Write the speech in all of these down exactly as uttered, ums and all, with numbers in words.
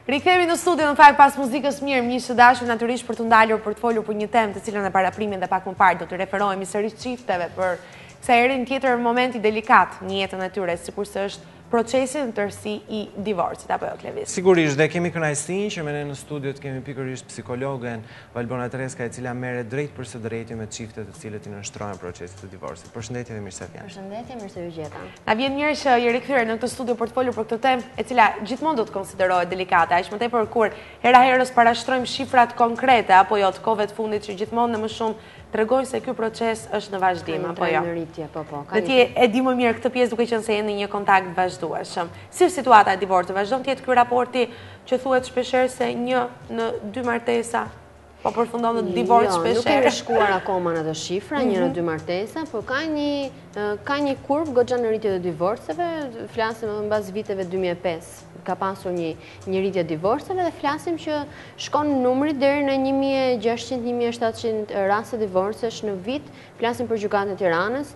Rikthehemi në studio në fakt pas muzikës mirë, miqtë dashur, natyrisht për të ndalur për të folur për një temë të cilën e paraprimin dhe pak më parë do të referohemi sërish çifteve për kësaj herë në tjetër momenti delikat në jetën e tyre, sikurse është procesi në tërësi i divorcit, apo jo Klevis? Sigurisht, dhe kemi kënaqësinë që me ne në studio të kemi pikërisht psikologen Valbona Treska, e cila merret drejt për së drejti me çiftet të cilët i nënshtrojnë procesit të divorcit. Përshëndetje dhe mirë se vjen. Përshëndetje, mirë se u gjeta. Na vjen mirë që jeni rikthyer në këtë studio për të folur për këtë temë, e cila gjithmonë do të konsiderohet delikate, aq më tepër kur hera herës parashtrojmë shifrat konkrete apo jo të kohëve të fundit që gjithmonë dhe më shumë tregojnë se ky proces është në vazhdim apo jo. Në rritje, po po. Dhe ti e di më mirë këtë pjesë duke qenë se jeni në një kontakt vazhdueshëm. Si është situata e divorcit? Vazhdon të jetë ky raporti që thuhet shpeshherë se një në dy martesa po përfundon në divorc shpeshherë? Jo, nuk kemi shkuar akoma në ato shifra, një në dy martesa, por ka një ka një kurvë goxha në rritje të divorceve, flasim mbas viteve dy mijë e pesë. Ka pasur një një rritje divorceve dhe flasim që shkon numri deri në një mijë e gjashtëqind deri në një mijë e shtatëqind raste divorcesh në vit, flasim për gjykatën e Tiranës.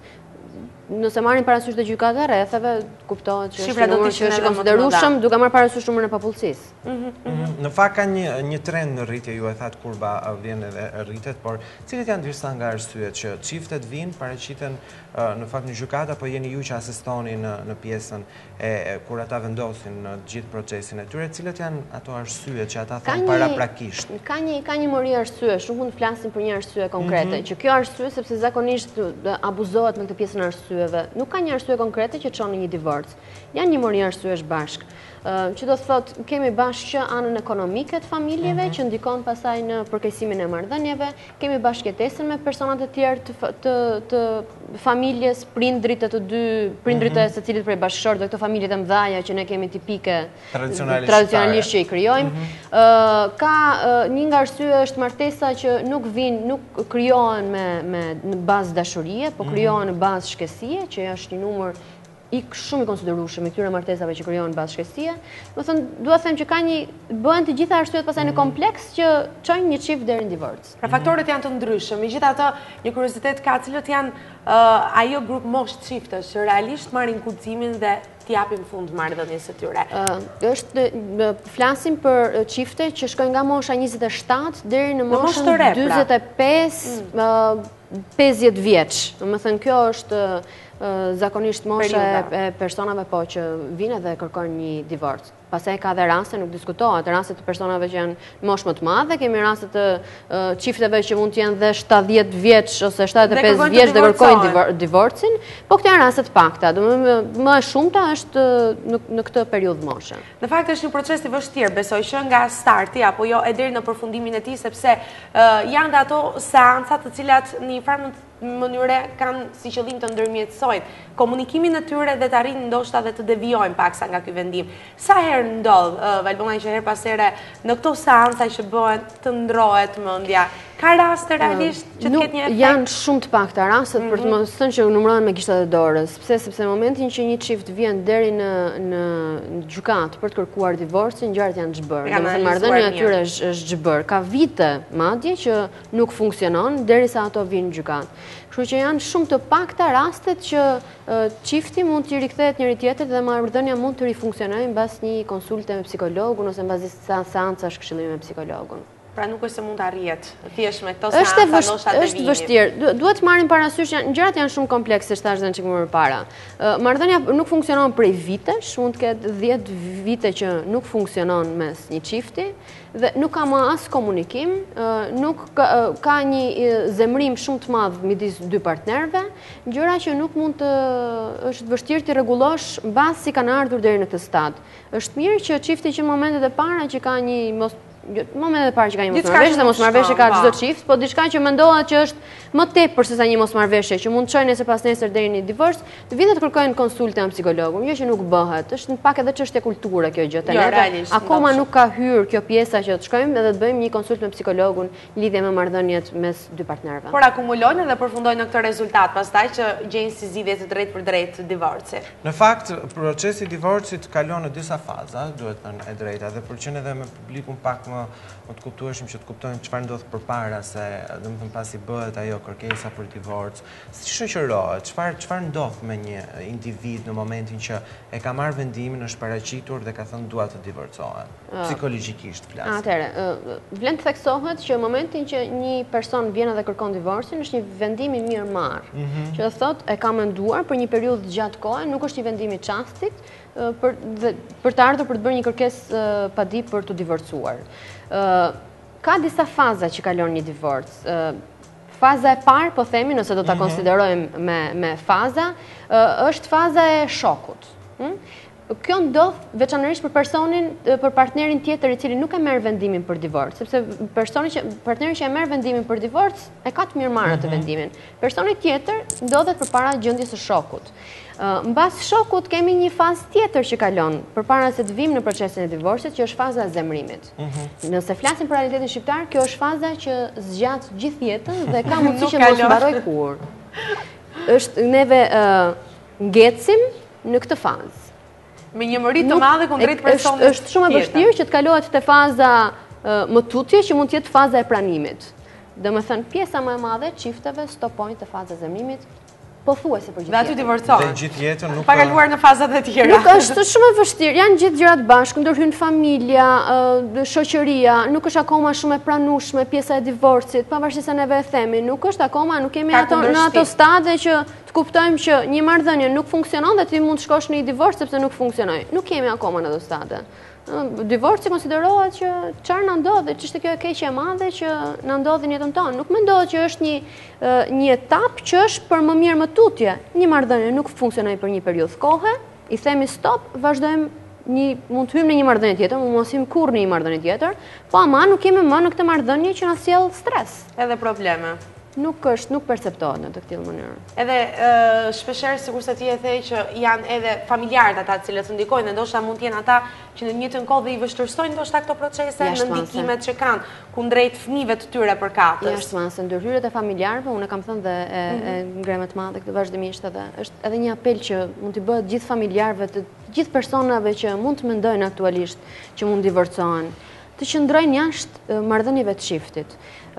Nëse marrin parasysh të gjykata rrethave, kuptohet që është numër që është konsiderueshëm, duke marrë parasysh numrin e popullsisë. Në fakt ka një një trend në rritje, ju e thatë kurba vjen edhe rritet, por cilat janë disa nga arsyet që çiftet vinë, paraqiten në fakt në gjykata, apo jeni ju që asistoni në në pjesën e kur ata vendosin në gjithë procesin e tyre, cilat janë ato arsyet që ata thonë paraprakisht? Ka një ka një mori arsyesh, nuk mund të flasim për një arsye konkrete, që kjo arsye sepse zakonisht abuzohet me këtë pjesën e arsyeve. Nuk ka një arsye konkrete që çon në një divorc. Janë një mori arsyesh bashk. Që do të thotë, kemi bashkë që anën ekonomike të familjeve, që ndikon pasaj në përkeqësimin e marrëdhënieve, kemi bashkëjetesën me personat e tjerë të familjes, prindrit e të dy, prindrit e secilit prej bashkëshorë dhe këto familje të mëdha që ne kemi tipike tradicionalisht që i krijojmë. Ka një nga arsye është martesa që nuk vinë, nuk krijohen me në bazë dashurie, po krijohen në bazë shkesie, që është një numër i shumë i konsiderueshëm i këtyre martesave që krijohen bazë shkesie. Do thënë, dua të them që ka një bëhen të gjitha arsyet pastaj në kompleks që çojnë një çift deri në divorc. Pra faktorët janë të ndryshëm. Megjithatë, një kuriozitet ka, cilët janë ajo grup moshë çiftesh që realisht marrin guximin dhe t'i japin fund marrëdhënies së tyre. Është flasim për çifte që shkojnë nga mosha njëzet e shtatë deri në moshën dyzet e pesë, pesëdhjetë vjeç. Domethënë kjo është zakonisht mosha e personave po që vinë dhe kërkojnë një divorc. Pastaj ka dhe raste, nuk diskutohet, raste të personave që janë moshë më të madhe, kemi raste të çifteve që mund të jenë dhe shtatëdhjetë vjeç ose shtatëdhjetë e pesë vjeç dhe kërkojnë divorcin, po këto janë raste të pakta. Domethënë më e shumta është në këtë periudhë moshe. Në fakt është një proces i vështirë, besoj që nga starti apo jo e deri në përfundimin e tij, sepse janë dhe ato seanca të cilat në një farë mënyre kanë si qëllim të ndërmjetësojnë komunikimin e tyre dhe të arrijnë ndoshta dhe të devijojnë paksa nga ky vendim. Sa herë ndodh, Valbona, që her pas here në këto seanca që bëhen të ndrohet mendja? Ka raste realisht që të ketë një efekt? Janë shumë të pakta rastet, për të mos thënë që numërohen me gishtat e dorës. Pse? Sepse në momentin që një çift vjen deri në në gjykatë për të kërkuar divorcin, gjërat janë zhbër. Domethënë marrëdhënia e tyre është zhbër. Ka vite madje që nuk funksionon derisa ato vinë në gjykatë. Kështu që janë shumë të pakta rastet që çifti mund të rikthehet njëri tjetrit dhe marrëdhënia mund të rifunksionojë mbas një konsulte me psikologun ose mbas seancash këshillimi me psikologun. Pra nuk është se mund të arrihet thjesht me këto seanca ndoshta të Është vështirë. Duhet të marrim parasysh, gjërat janë shumë komplekse, thash edhe çik më parë. Marrëdhënia nuk funksionon prej vitesh, mund të ketë dhjetë vite që nuk funksionon mes një çifti dhe nuk ka më as komunikim, nuk ka një zemrim shumë të madh midis dy partnerëve, gjëra që nuk mund të është vështirë të rregullosh mbas si kanë ardhur deri në këtë stad. Është mirë që çifti që në momentet e para që ka një mos momentet e parë që ka një mosmarrveshje, se mosmarrveshje ka çdo çift, po diçka që mendohet që është më tepër se sa një mosmarrveshje, që mund të çojë nesër pas nesër deri në divorc, të vitet kërkojnë konsulte me psikologun, jo që nuk bëhet. Është pak edhe çështje kulture kjo gjë te ne. Akoma nuk ka hyrë kjo pjesa që të shkojmë edhe të bëjmë një konsultë me psikologun lidhje me marrëdhëniet mes dy partnerëve. Por akumulojnë dhe përfundojnë në këtë rezultat, pastaj që gjejnë si zgjidhje të drejtë për drejtë divorci. Në fakt, procesi i divorcit kalon në disa faza, duhet thënë e drejta, dhe për qenë edhe me publikun pak më më të kuptueshëm që të kuptojmë çfarë ndodh përpara se domethënë pasi bëhet ajo kërkesa për divorc, si shoqërohet, çfarë çfarë ndodh me një individ në momentin që e ka marrë vendimin, është paraqitur dhe ka thënë dua të divorcohem. Psikologjikisht flas. Atëherë, vlen të theksohet që në momentin që një person vjen dhe kërkon divorcin, është një vendim i mirë marr. Që do thotë e ka menduar për një periudhë gjatë kohe, nuk është një vendim i çastit për dhe, për të ardhur për të bërë një kërkesë padi për të divorcuar. Ka disa faza që kalon një divorc. Faza e parë, po themi, nëse do ta konsiderojmë me me faza, është faza e shokut. Kjo ndodh veçanërisht për personin, për partnerin tjetër i cili nuk e merr vendimin për divorc, sepse personi që partneri që e merr vendimin për divorc e ka të mirëmarrë atë vendimin. Personi tjetër ndodhet përpara gjendjes së shokut. Mbas shokut kemi një fazë tjetër që kalon përpara se të vim në procesin e divorcit, që është faza e zemrimit. Nëse flasim për realitetin shqiptar, kjo është faza që zgjat gjithë jetën dhe ka mundësi që mos mbaroj kur. Është neve ngecim në këtë fazë. Me një mëri të madhe kundrejt personit. Është shumë e vështirë që të kalohet te faza më tutje, që mund të jetë faza e pranimit. Domethënë pjesa më e madhe e çifteve stopojnë te faza e zemrimit, pothuajse për gjithë jetën. Dhe aty divorcohen. Dhe gjithë jetën nuk pa kaluar në fazat e tjera. Nuk është shumë e vështirë. Janë gjithë gjërat bashkë, ndërhyn familja, shoqëria, nuk është akoma shumë e pranueshme pjesa e divorcit, pavarësisht se neve e themi, nuk është akoma, nuk kemi ato në ato stade që të kuptojmë që një marrëdhënie nuk funksionon dhe ti mund të shkosh në një divorc sepse nuk funksionoi. Nuk kemi akoma në ato stade. Divorci konsiderohet që çfarë na ndodhi, ç'është kjo e keqe e madhe që na ndodhi në jetën tonë. Nuk mendohet që është një një etapë që është për më mirë më tutje. Një marrëdhënie nuk funksionoi për një periudhë kohe, i themi stop, vazhdojmë një mund të hyjmë në një marrëdhënie tjetër, mund mos hym kurrë në një marrëdhënie tjetër, po ama nuk kemi më në këtë marrëdhënie që na sjell stres, edhe probleme. Nuk është, nuk perceptohet në të tillë mënyrë. Edhe shpeshherë sikurse ti e the që janë edhe familjarët ata të cilët ndikojnë, ndoshta mund të jenë ata që në të njëjtën kohë dhe i vështirësojnë ndoshta këto procese në ndikimet që kanë kundrejt fëmijëve të tyre përkatës. Jashtëmase, ndërhyrjet e familjarëve, unë kam thënë dhe e, e ngremë të madhe këtë vazhdimisht edhe është edhe një apel që mund t'i bëhet gjithë familjarëve, të gjithë personave që mund të mendojnë aktualisht që mund divorcohen, të qëndrojnë jashtë marrëdhënieve të çiftit.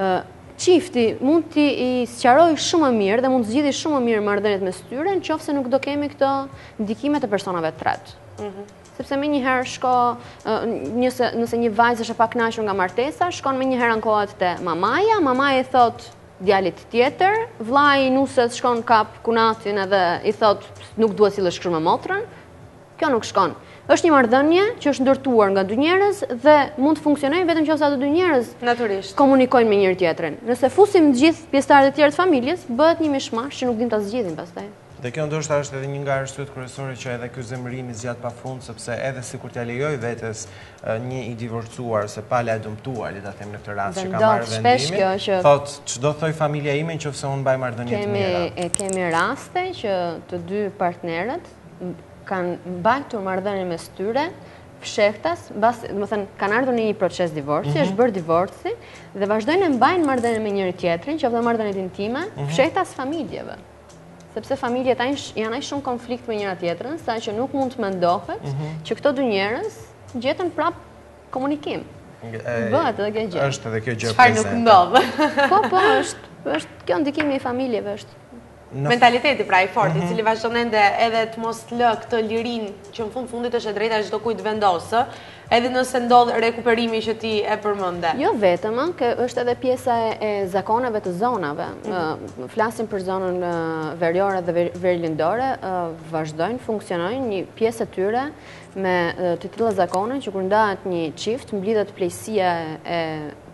Çifti mund t'i sqaroj shumë më mirë dhe mund të zgjidhë shumë më mirë marrëdhëniet mes tyre nëse nuk do kemi këto ndikimet e personave të tretë. Sepse me njëherë shko, nëse, nëse një vajzë është e pakënaqur nga martesa, shkon me njëherë ankohet te mamaja, mamaja i thot djalit tjetër, vllai i nusës shkon kap kunatin edhe i thot nuk duhet sillesh kështu me motrën. Kjo nuk shkon. Është një marrëdhënie që është ndërtuar nga dy njerëz dhe mund të funksionojë vetëm nëse ato dy njerëz natyrisht komunikojnë me njëri tjetrin. Nëse fusim të gjithë pjesëtarët e tjerë të familjes, bëhet një mishmash që nuk dim ta zgjidhim pastaj. Dhe kjo ndoshta është edhe një nga arsyet kryesore që edhe ky zemërimi zgjat pafund, sepse edhe sikur t'ia lejoj vetes një i divorcuar se pala e dëmtuar, le ta them në këtë rast që ka marrë vendimin, thotë ç'do thoj familja ime nëse unë mbaj marrëdhënie të mira. Kemi kemi raste që të dy partnerët kanë mbajtur marrëdhënie mes tyre, fshehtas, mbas, do të thënë, kanë ardhur në një proces divorci, është bërë divorci dhe vazhdojnë të mbajnë marrëdhënie me njëri tjetrin, qoftë marrëdhënie intime, fshehtas familjeve. Sepse familjet janë aq shumë konflikt me njëra tjetrën, sa që nuk mund të mendohet që këto dy njerëz gjetën prap komunikim. Bëhet edhe kjo gjë. Është edhe kjo gjë prezente. Çfarë nuk ndodh. Po, po, është, është kjo ndikimi i familjeve është. Mentaliteti pra i fortë, i cili vazhdon ende edhe të mos lë këtë lirinë që në fund fundit është e drejta çdo kujt vendosë, edhe nëse ndodh rekuperimi që ti e përmende. Jo vetëm, që është edhe pjesa e zakoneve të zonave. Flasim për zonën veriore dhe verilindore, vazhdojnë, funksionojnë një pjesë e tyre me të tilla zakone që kur ndahet një çift, mblidhet plejësia e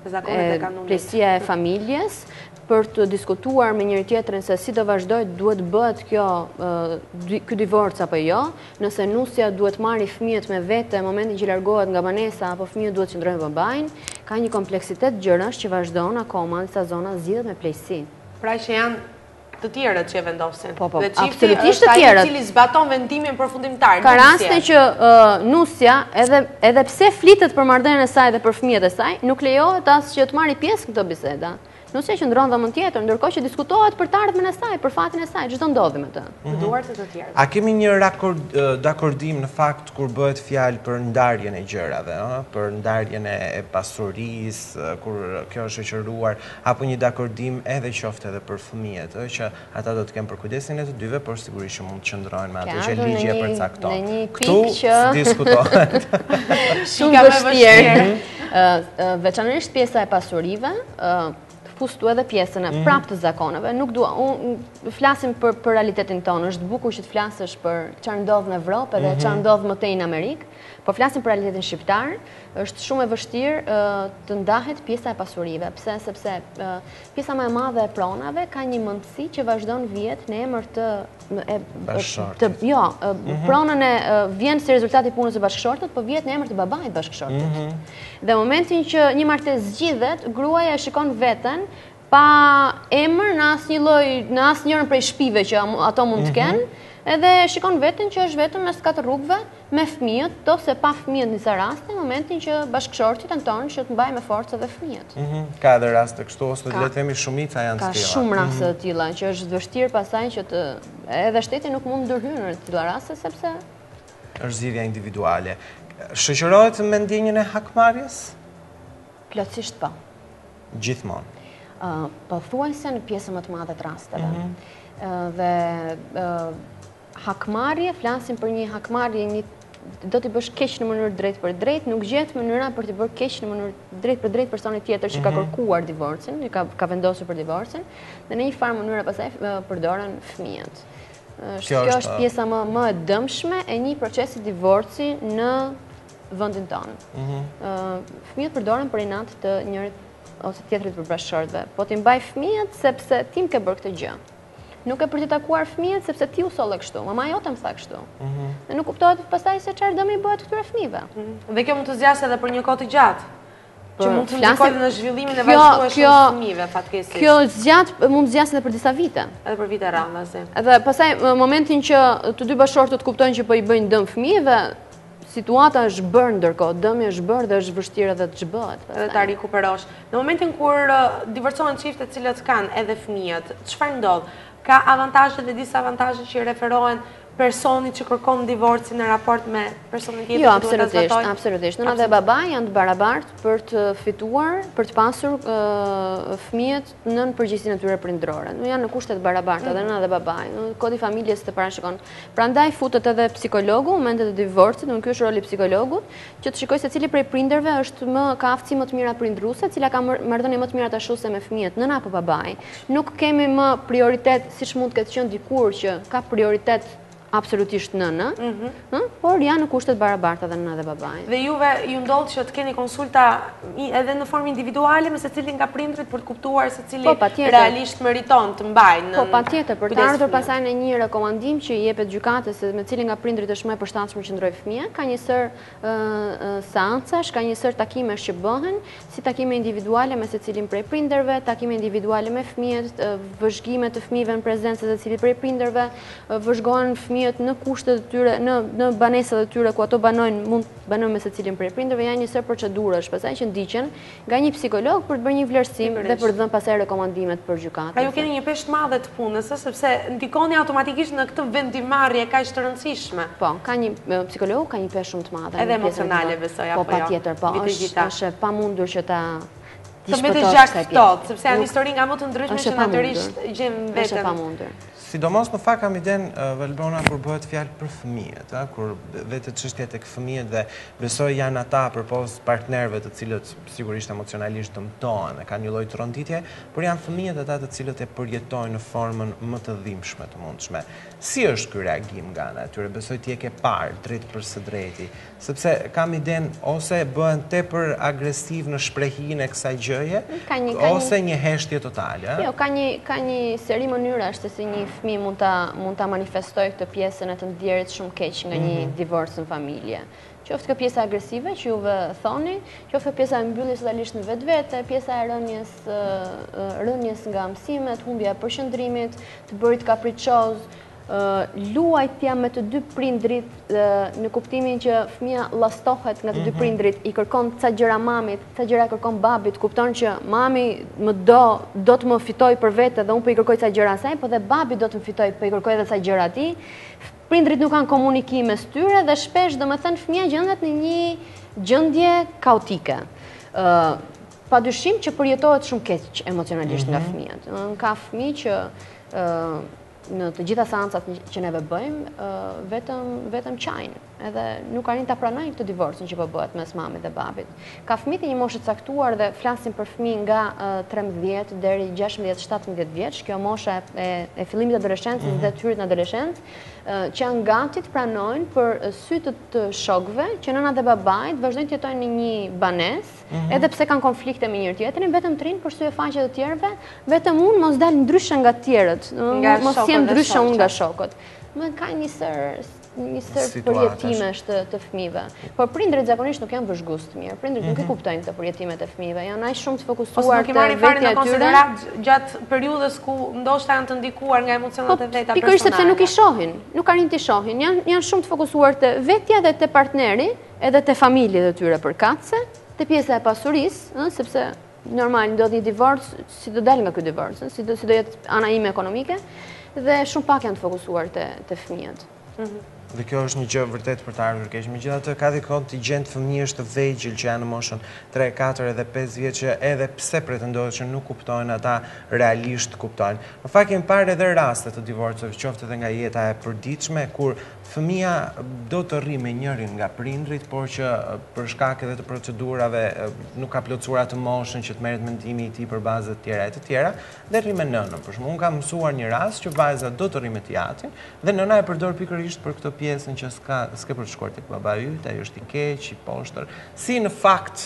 plejësia e familjes për të diskutuar me njëri tjetrin se si do vazhdoj, duhet bëhet kjo ky divorc apo jo, nëse nusja duhet marrë fëmijët me vete në momentin që largohet nga banesa apo fëmijët duhet qëndrojnë babajin, ka një kompleksitet gjërash që vazhdon akoma në disa zona zgjidhet me plejësi. Pra që janë të tjerët që e vendosin. Po, po, dhe çifti absolutisht të është ai i tjerët. cili zbaton vendimin përfundimtar. Ka raste që nusja, edhe edhe pse flitet për marrëdhënien e saj dhe për fëmijët e saj, nuk lejohet as që të marrë pjesë në këto biseda. Nuk se që ndron dhomën tjetër, ndërkohë që diskutohet për të ardhmen e saj, për fatin e saj, ç'do ndodhi me të. Duart e të tjerë. A kemi një dakordim në fakt kur bëhet fjalë për ndarjen e gjërave, për ndarjen e pasurisë, kur kjo është shoqëruar, apo një dakordim edhe qoftë edhe për fëmijët, që ata do të kenë përkujdesin e të dyve, por sigurisht që mund të qëndrojnë me atë që ligji e përcakton. Këtu diskutohet. Shumë vështirë. Veçanërisht pjesa e pasurive, fustu edhe pjesën e prap të zakoneve. Nuk dua, unë flasim për, për realitetin tonë, është bukur që të flasësh për çfarë ndodh në Evropë dhe çfarë ndodh më tej në Amerikë, por flasim për realitetin shqiptar, është shumë e vështirë të ndahet pjesa e pasurive. Pse? Sepse pjesa më e madhe e pronave ka një mundësi që vazhdon vjet në emër të të jo, pronën e vjen si rezultat i punës së bashkëshortit, po vjet në emër të babait bashkëshortit. Dhe momentin që një martesë zgjidhet, gruaja e shikon veten pa emër në asnjë lloj, në asnjërin prej shtëpive që ato mund të kenë, edhe shikon veten që është vetëm mes katër rrugëve me fëmijët, ose pa fëmijët në disa raste, në momentin që bashkëshorti tenton që të mbajë me forcë edhe fëmijët. Ka edhe raste kështu, ose le të themi shumica janë të tilla. Ka shumë raste të tilla që është vështirë pasaj që të edhe shteti nuk mund ndërhyrë në të tilla raste sepse është zgjidhja individuale. Shoqërohet me ndjenjën e hakmarrjes? Plotësisht po. Gjithmonë. Pothuajse në pjesën më të madhe të rasteve. Dhe hakmarrje, flasim për një hakmarrje, një do t'i bësh keq në mënyrë drejt për drejt, nuk gjet mënyra për t'i bërë keq në mënyrë drejt për drejt personit tjetër që ka kërkuar divorcin, që ka, ka vendosur për divorcin, dhe në një farë mënyrë pastaj përdoren fëmijët. Kjo është pjesa më, më e dëmshme e një procesi divorci në vendin tonë. Fëmijët përdoren për inat të njërit ose tjetrit për bashkëshortëve, po t'i mbaj fëmijët sepse ti më ke bërë këtë gjë. Nuk e për t'i takuar fëmijët sepse ti u solle kështu, mama jote më tha kështu. Dhe nuk kuptohet pastaj se çfarë dëmi bëhet këtyre fëmijëve. Dhe kjo mund të zgjasë edhe për një kohë të gjatë. Që mund të ndikojë në zhvillimin e vazhdueshëm të fëmijëve fatkeqësisht. Kjo zgjat mund të zgjasë edhe për disa vite. Edhe për vite rralla, si. Edhe pastaj në momentin që të dy bashkëshortët kuptojnë që po i bëjnë dëm fëmijëve, situata është bërë ndërkohë, dëmi është bërë dhe është vështirë edhe të zhbëhet. Edhe ta rikuperosh. Në momentin kur divorcohen çiftet të cilët kanë edhe fëmijët, çfarë ndodh? Ka avantazhe dhe disavantazhe që referohen personit që kërkon divorcin në raport me personin tjetër? Jo, absolutisht, absolutisht. Nëna dhe babai janë të barabartë për të fituar, për të pasur fëmijët në përgjegjësinë e tyre prindërore. Janë në kushte të barabarta dhe nëna dhe babai. Kodi familjes të parashikon. Prandaj futet edhe psikologu në momentet e divorcit, domethënë ky është roli i psikologut, që të shikojë se cili prej prindërve është më ka aftësi më të mira prindëruese, cila ka marrëdhënie më të mira tashuese me fëmijët, nëna apo babai. Nuk kemi më prioritet siç mund të ketë qenë dikur që ka prioritet absolutisht nëna, por janë në kushtet barabarta dhe nëna dhe babai. Dhe juve ju ndodh që të keni konsulta edhe në formë individuale me secilin nga prindrit për të kuptuar se cili realisht meriton të mbajnë. Po, patjetër, për të ardhur pasaj në një rekomandim që i jepet gjykatës se me cilin nga prindrit është më e përshtatshëm që ndrojë fëmijë, ka një sër seancash, ka një sër takimesh që bëhen, si takime individuale me secilin prej prindërve, takime individuale me fëmijët, vëzhgime të fëmijëve në prezencë të secilit prej prindërve, vëzhgohen fëmijët në kushtet e tyre, në në banesat e tyre ku ato banojnë, mund të banojnë me secilin prej prindërve, janë një sër procedurash, pastaj që ndiqen nga një psikolog për të bërë një vlerësim dhe për të dhënë pastaj rekomandimet për gjykatën. Pra ju keni një peshë të madhe të punës, sepse ndikoni automatikisht në këtë vendimarrje kaq të rëndësishme. Po, ka një psikolog, ka një peshë shumë të madhe. Edhe emocionale besoj apo jo. Po, patjetër, po, është e pamundur që ta të mbetesh gjatë këtot, sepse janë histori nga më të ndryshme që natyrisht gjem veten. Është e pamundur. Sidomos në fakt kam iden Valbrona kur bëhet fjalë për fëmijët, kur vetë çështja tek fëmijët dhe besoj janë ata përpos partnerëve të cilët sigurisht emocionalisht dëmtohen, kanë një lloj tronditje, por janë fëmijët ata të cilët e përjetojnë në formën më të dhimbshme të mundshme. Si është ky reagim nga ana e tyre? Besoj ti e ke parë drejt për së drejti, sepse kam iden ose bëhen tepër agresiv në shprehinë e kësaj gjëje, ose një heshtje totale. Jo, ka një ka një seri mënyrash se si një fëmijë mund ta mund ta manifestojë këtë pjesën e të ndjerit shumë keq nga një divorc në familje. Qoftë kjo pjesa agresive që juve thoni, qoftë pjesa e mbylljes totalisht në vetvete, pjesa e rënjes rënjes nga mësimet, humbja e përqendrimit, të bërit kapriçoz, luajtja me të dy prindrit në kuptimin që fëmia llastohet nga të dy prindrit, i kërkon ca gjëra mamit, ca gjëra kërkon babit, kupton që mami më do, do të më fitoj për vete dhe unë po i kërkoj ca gjëra asaj, po dhe babi do të më fitoj, po i kërkoj edhe ca gjëra atij. Prindrit nuk kanë komunikim mes tyre dhe shpesh domethënë fëmia gjendet në një gjendje kaotike. Padyshim që përjetohet shumë keq emocionalisht nga fëmijët. Ka fëmijë që në të gjitha seancat që neve bëjmë, vetëm, vetëm qajnë. Edhe nuk arrin ta pranojnë këtë divorcin që po bëhet mes mamit dhe babit. Ka fëmijë të një moshe caktuar dhe flasim për fëmijë nga trembëdhjetë deri gjashtëmbëdhjetë shtatëmbëdhjetë vjeç, kjo moshe e, e fillimit të adoleshencës dhe të hyrit në adoleshencë, që janë gati të pranojnë për sy të, të shokëve që nëna dhe babait vazhdojnë të jetojnë në një banesë, edhe pse kanë konflikte me njëri tjetrin, vetëm të rinë për sy e faqe të tjerëve, vetëm unë mos dal ndryshe nga të tjerët, mos jem ndryshe unë nga shokët. Më ka një sër një sër përjetimesh të, të fëmijëve. Por prindrit zakonisht nuk janë vëzhgues të mirë. Prindrit nuk e kuptojnë të përjetimet e fëmijëve. Janë aq shumë të fokusuar te vetja e tyre gjatë periudhës ku ndoshta janë të ndikuar nga emocionet e veta personale. Pikërisht sepse nuk i shohin, nuk arrin të shohin. Janë janë shumë të fokusuar te vetja dhe te partneri, edhe te familjet e tyre përkatëse, te pjesa e pasurisë, ëh, sepse normal ndodh një divorc, si do dal nga ky divorc, si do si do jetë ana ime ekonomike, dhe shumë pak janë të fokusuar te te fëmijët. Dhe kjo është një gjë vërtet për të ardhur keq. Megjithatë ka dhe kontingent fëmijësh të vegjël që janë në moshën tre, katër edhe pesë vjeç që edhe pse pretendohet që nuk kuptojnë, ata realisht kuptojnë. Në fakt kemi parë edhe raste të divorceve, qoftë edhe nga jeta e përditshme, kur fëmia do të rri me njërin nga prindrit, por që për shkak edhe të procedurave nuk ka plotësuar atë moshën që të merret mendimi i tij për baza të tjera e të tjera, dhe rri me nënën. Për shembull, unë kam mësuar një rast që vajza do të rri me tiatin dhe nëna e përdor pikërisht për këtë pjesën që s'ka s'ke për të shkuar tek baba yt, ai është i keq, i poshtër. Si në fakt,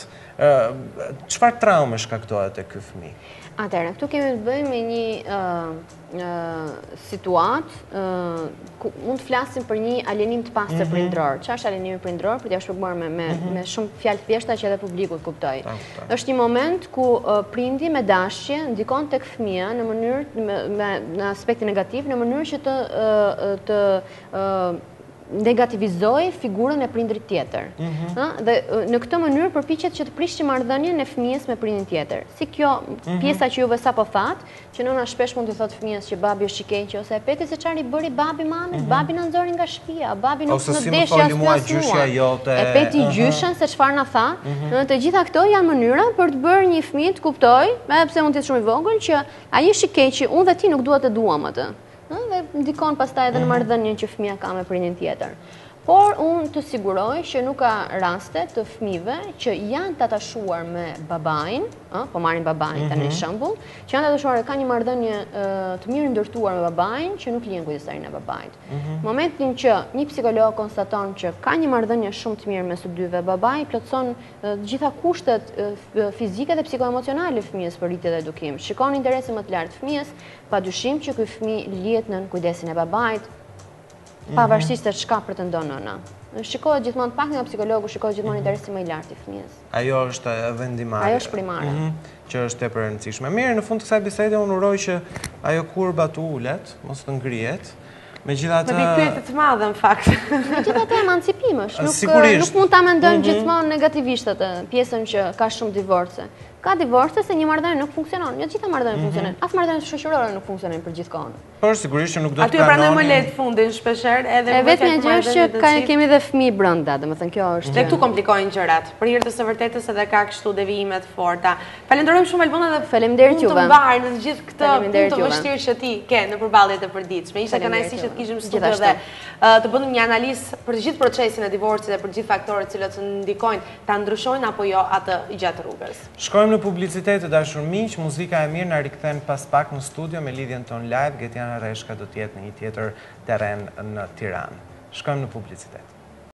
çfarë traume shkaktohet tek ky fëmijë? Atëherë, këtu kemi të bëjmë me një uh, uh, situatë uh, ku mund të flasim për një alienim të pastër mm -hmm. prindror. Çfarë është alienimi prindror? Për t'ia shpjeguar me me, mm -hmm. me shumë fjalë thjeshta që edhe publiku të kuptojë. Është një moment ku uh, prindi me dashje ndikon tek fëmia në mënyrë me, me, në aspektin negativ, në mënyrë që të uh, të uh, negativizoj figurën e prindrit tjetër. Mm -hmm. Dhe në këtë mënyrë përpiqet që të prishë marrëdhënien e fëmijës me prindin tjetër. Si kjo mm -hmm. pjesa që juve sapo that, që nëna shpesh mund të thotë fëmijës që babi është i keq ose e peti se çfarë i bëri babi mamit, mm -hmm. babi na nxori nga shtëpia, babi nuk në deshi as gjyshja jote. E peti uh -huh. gjyshen se çfarë na tha. Mm -hmm. Të gjitha këto janë mënyra për të bërë një fëmijë të kuptojë, edhe pse mund të jetë shumë i vogël, që ai është i keq, unë dhe ti nuk dua të duam atë. Dhe ndikon pastaj edhe në marrëdhënien që fëmia ka me prindin tjetër. Por unë të siguroj që nuk ka raste të fëmijëve që janë të atachuar me babain, ë, po marrin babain tani shembull, që janë të atachuar, ka një marrëdhënie të mirë ndërtuar me babain që nuk lihen kujdestarin e babait. Në momentin që një psikolog konstaton që ka një marrëdhënie shumë të mirë mes së dyve, babai plotson të gjitha kushtet fizike dhe psikoemocionale të fëmijës për rritje dhe edukim, shikon interesin më të lartë të fëmijës, padyshim që ky fëmijë lihet nën kujdesin e babait, pavarësisht se çka pretendon nëna. Shikohet gjithmonë pak nga psikologu, shikohet gjithmonë interesi më i lartë i fëmijës. Ajo është vendimare. Ajo është primare. Mm -hmm. Që është tepër e rëndësishme. Mirë, në fund të kësaj bisede unë uroj që ajo kurba të ulet, mos të ngrihet. Megjithatë, me pikpyetje të madhe në fakt. Megjithatë emancipim është, nuk nuk mund ta mendojmë mm -hmm. gjithmonë negativisht atë pjesën që ka shumë divorce. Ka divorce se një marrëdhënie nuk funksionon. Jo të gjitha marrëdhëniet mm -hmm. funksionojnë. As marrëdhëniet shoqërore nuk funksionojnë për gjithkohën. Por sigurisht që nuk do të pranojnë. Aty pranojnë më lehtë fundin shpeshherë edhe e vetmja gjë është që ka, kemi dhe fëmijë brenda, domethënë kjo është. Dhe këtu komplikojnë gjërat. Për hir të së vërtetës edhe ka kështu devijime të forta. Falenderojmë shumë Elbona dhe faleminderit juve. Të mbarë në gjithë këtë punë të vështirë që ti ke në përballjet e përditshme. Ishte kënaqësi që të kishim studio dhe të bënim një analizë për të gjithë procesin e divorcit dhe për të gjithë faktorët që të ndikojnë ta ndryshojnë apo jo atë gjatë rrugës. Shkojmë në publicitet, dashur miq, muzika e mirë na rikthen pas pak në studio me lidhjen ton live. Getiana Reshka do të jetë në një tjetër terren në Tiranë. Shkojmë në publicitet.